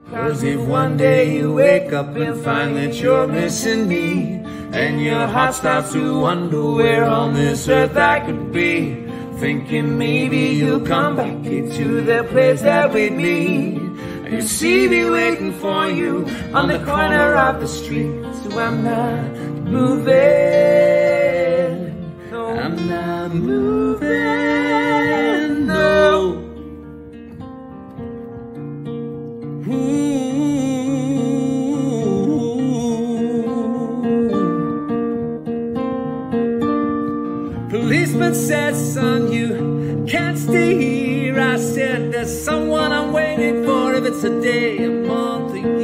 'Cause if one day you wake up and find that you're missing me, and your heart starts to wonder where on this earth I could be, thinking maybe you'll come back to the place that we'd meet. You see me waiting for you on the corner of the street. So I'm not moving, no, I'm not moving, no. Policeman said, son, you can't stay here. I said, there's someone I'm waiting for. If it's a day, a month, a